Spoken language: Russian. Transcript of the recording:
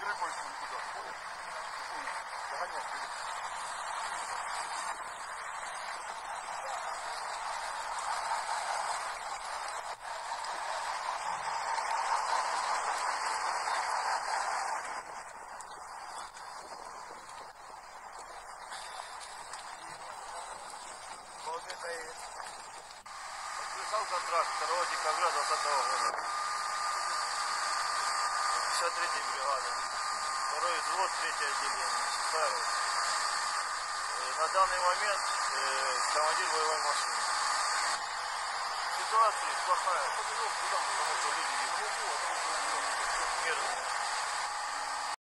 рыбой туда, понял? Догонять перед. Вот это и подписал контракт 2 декабря 2020 года. 53-й бригада. 2-й взвод, 3-е отделение. 6-я рота. На данный момент командир боевой машины. Ситуация плохая. Потому что люди мирные.